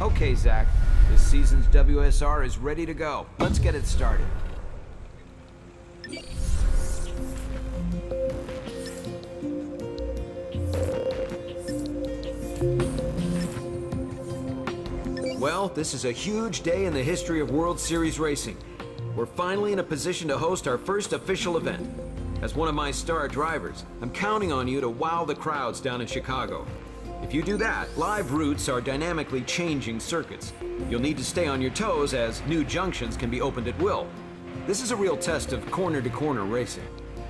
Okay, Zach. This season's WSR is ready to go. Let's get it started. Well, this is a huge day in the history of World Series racing. We're finally in a position to host our first official event. As one of my star drivers, I'm counting on you to wow the crowds down in Chicago. If you do that, live routes are dynamically changing circuits. You'll need to stay on your toes as new junctions can be opened at will. This is a real test of corner-to-corner racing.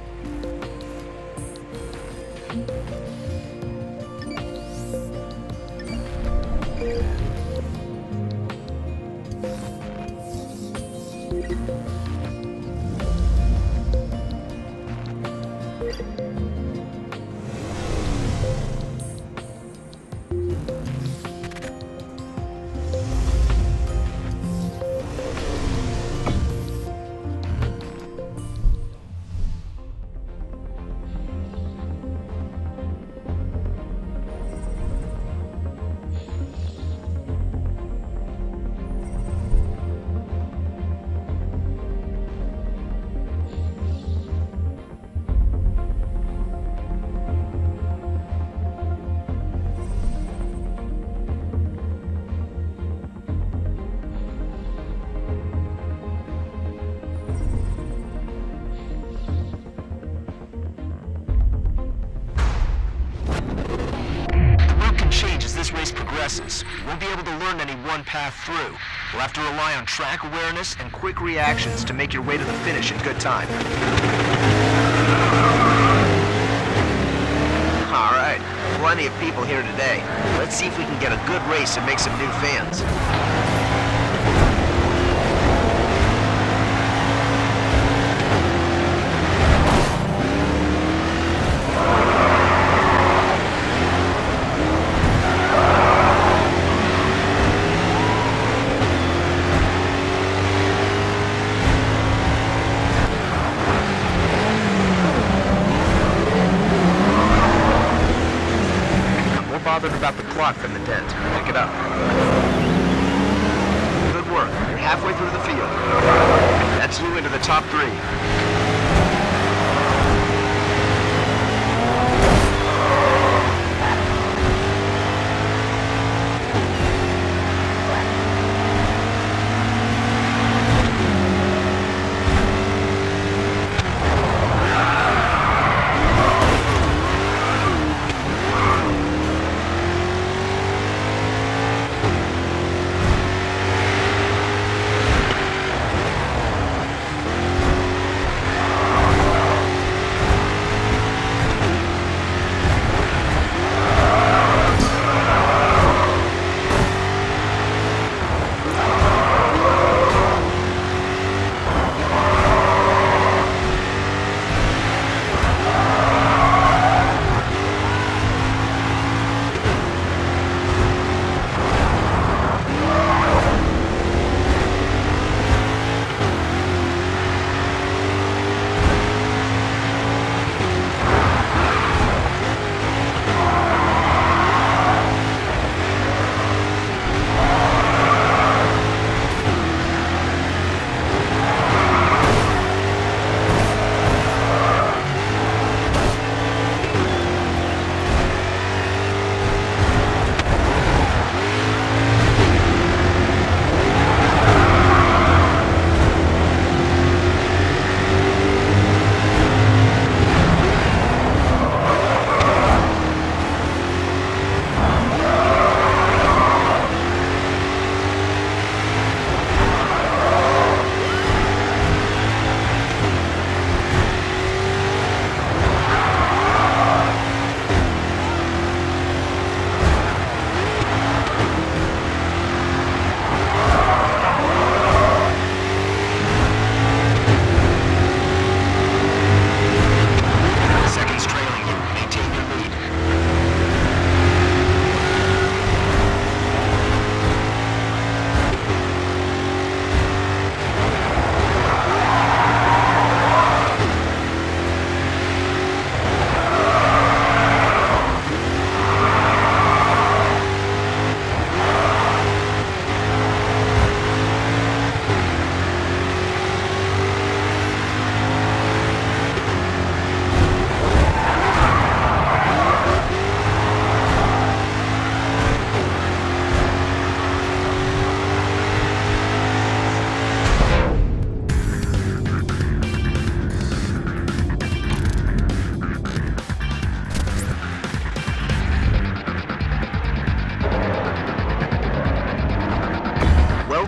You won't be able to learn any one path through. You'll have to rely on track awareness and quick reactions to make your way to the finish in good time. Alright, plenty of people here today. Let's see if we can get a good race and make some new fans. Bothered about the clock from the dent. Pick it up. Good work. You're halfway through the field. That's you into the top 3.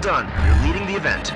done. You're leading the event.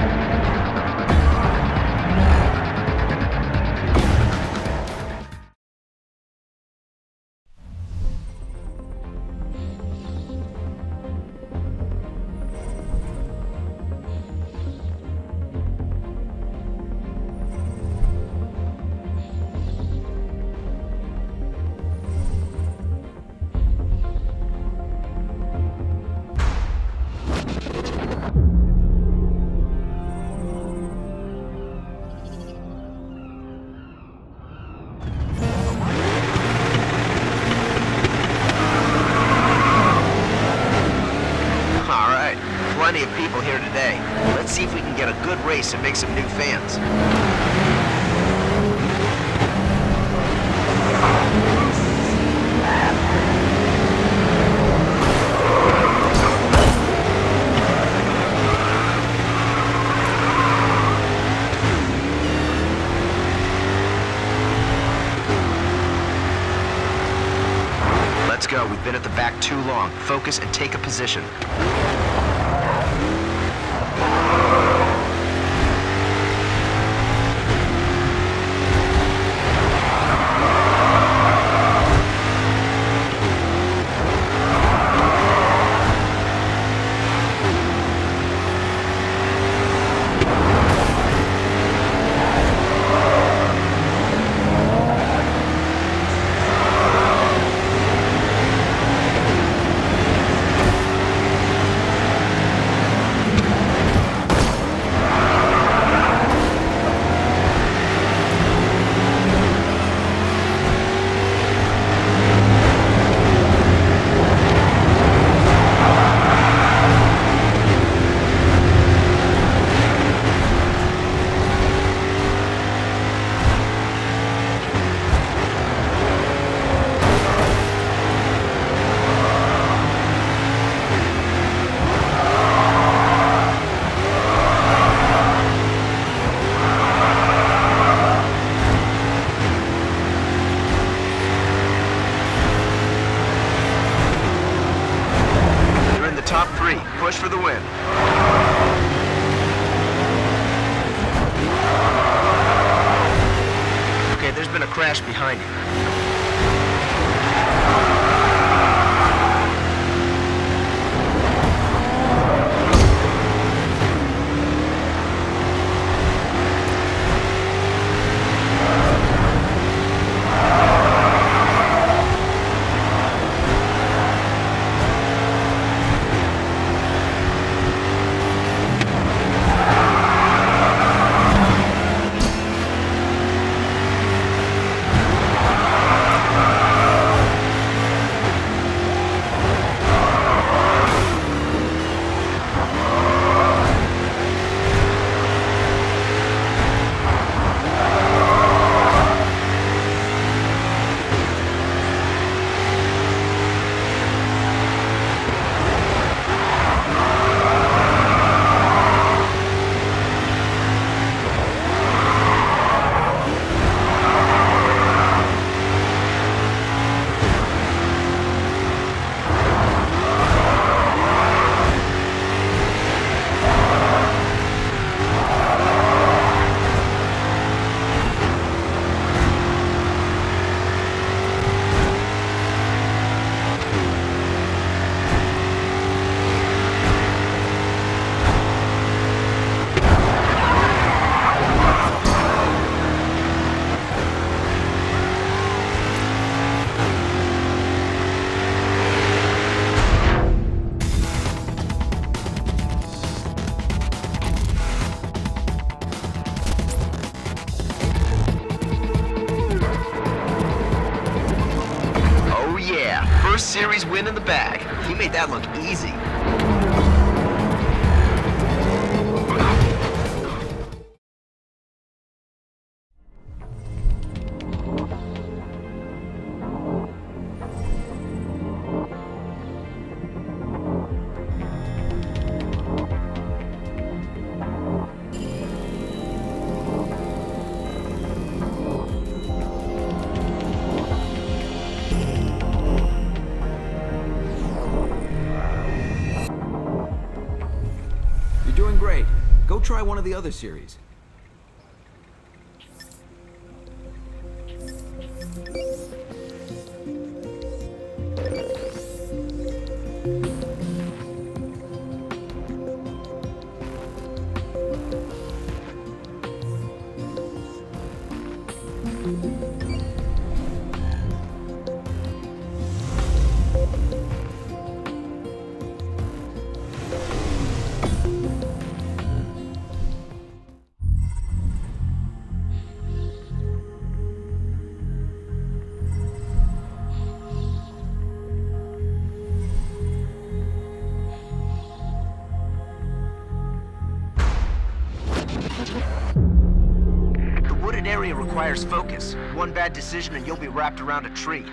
Plenty of people here today. Let's see if we can get a good race and make some new fans. Let's go. We've been at the back too long. Focus and take a position. Top three, push for the win. Okay, there's been a crash behind you. First series win in the bag. He made that look easy. try one of the other series. The wooded area requires focus. One bad decision and you'll be wrapped around a tree.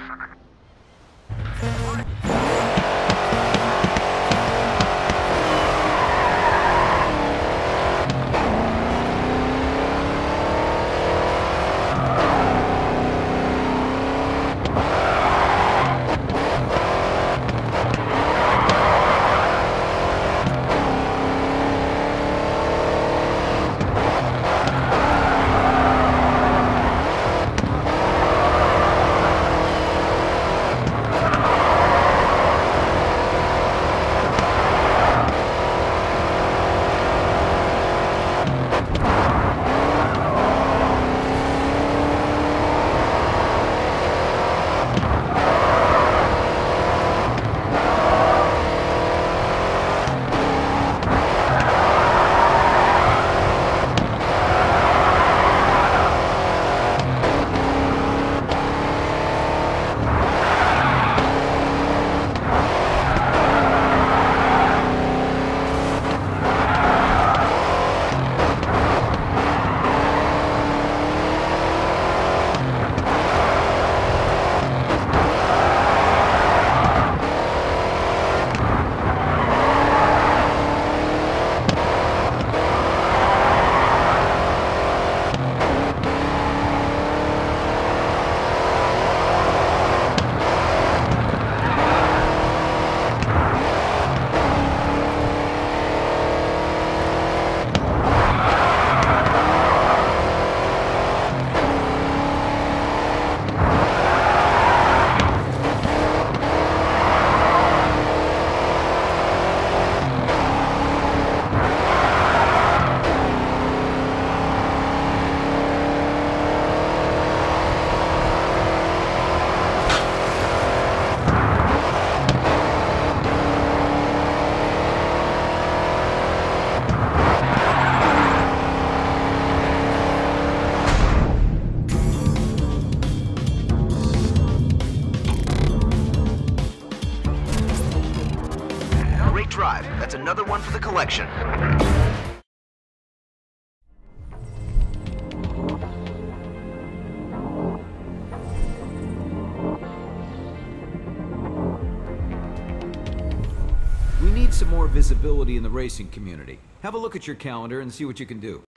Drive. That's another one for the collection. We need some more visibility in the racing community. Have a look at your calendar and see what you can do.